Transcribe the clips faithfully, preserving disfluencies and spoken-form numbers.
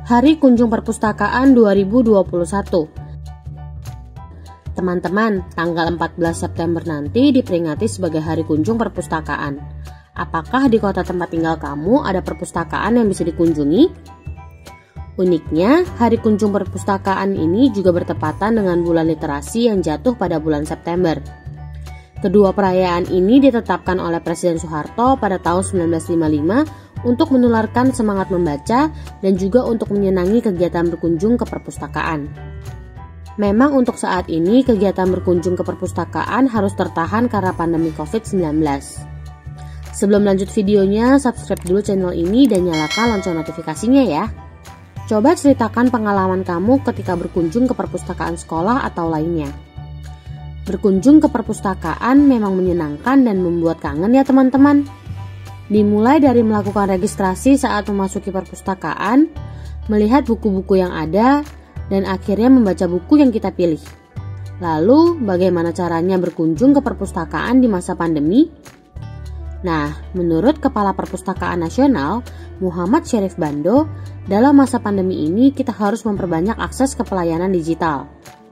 Hari Kunjung Perpustakaan dua ribu dua puluh satu. Teman-teman, tanggal empat belas September nanti diperingati sebagai Hari Kunjung Perpustakaan. Apakah di kota tempat tinggal kamu ada perpustakaan yang bisa dikunjungi? Uniknya, Hari Kunjung Perpustakaan ini juga bertepatan dengan bulan literasi yang jatuh pada bulan September. Kedua perayaan ini ditetapkan oleh Presiden Soeharto pada tahun seribu sembilan ratus lima puluh lima untuk menularkan semangat membaca dan juga untuk menyenangi kegiatan berkunjung ke perpustakaan. Memang untuk saat ini kegiatan berkunjung ke perpustakaan harus tertahan karena pandemi covid sembilan belas. Sebelum lanjut videonya, subscribe dulu channel ini dan nyalakan lonceng notifikasinya ya. Coba ceritakan pengalaman kamu ketika berkunjung ke perpustakaan sekolah atau lainnya. Berkunjung ke perpustakaan memang menyenangkan dan membuat kangen ya teman-teman. Dimulai dari melakukan registrasi saat memasuki perpustakaan, melihat buku-buku yang ada, dan akhirnya membaca buku yang kita pilih. Lalu, bagaimana caranya berkunjung ke perpustakaan di masa pandemi? Nah, menurut Kepala Perpustakaan Nasional, Muhammad Syarif Bando, dalam masa pandemi ini kita harus memperbanyak akses ke pelayanan digital.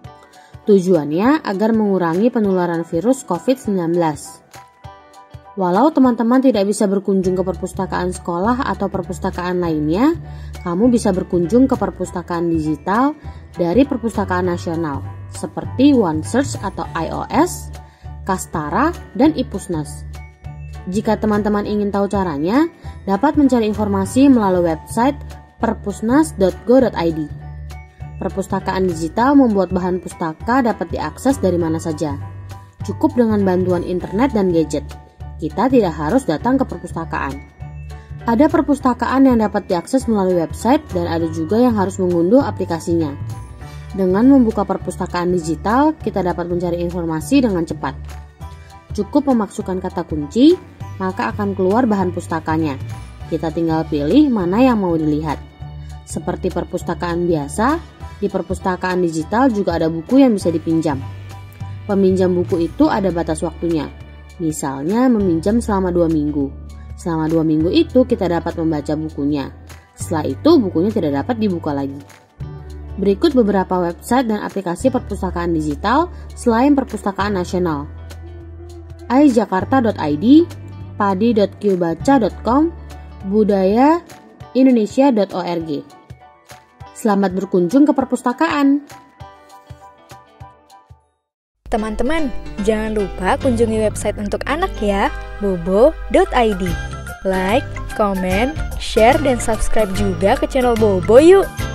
Tujuannya agar mengurangi penularan virus covid sembilan belas. Walau teman-teman tidak bisa berkunjung ke perpustakaan sekolah atau perpustakaan lainnya, kamu bisa berkunjung ke perpustakaan digital dari Perpustakaan Nasional, seperti OneSearch atau iOS, Kastara, dan iPusnas. Jika teman-teman ingin tahu caranya, dapat mencari informasi melalui website perpusnas dot go dot i d. Perpustakaan digital membuat bahan pustaka dapat diakses dari mana saja. Cukup dengan bantuan internet dan gadget. Kita tidak harus datang ke perpustakaan. Ada perpustakaan yang dapat diakses melalui website dan ada juga yang harus mengunduh aplikasinya. Dengan membuka perpustakaan digital, kita dapat mencari informasi dengan cepat. Cukup memasukkan kata kunci, maka akan keluar bahan pustakanya. Kita tinggal pilih mana yang mau dilihat. Seperti perpustakaan biasa, di perpustakaan digital juga ada buku yang bisa dipinjam. Peminjam buku itu ada batas waktunya. Misalnya meminjam selama dua minggu. Selama dua minggu itu kita dapat membaca bukunya. Setelah itu bukunya tidak dapat dibuka lagi. Berikut beberapa website dan aplikasi perpustakaan digital selain Perpustakaan Nasional. i jakarta dot i d, padi dot q baca dot com, budaya indonesia dot org. Selamat berkunjung ke perpustakaan. Teman-teman, jangan lupa kunjungi website untuk anak ya, bobo dot i d. Like, comment, share, dan subscribe juga ke channel Bobo yuk!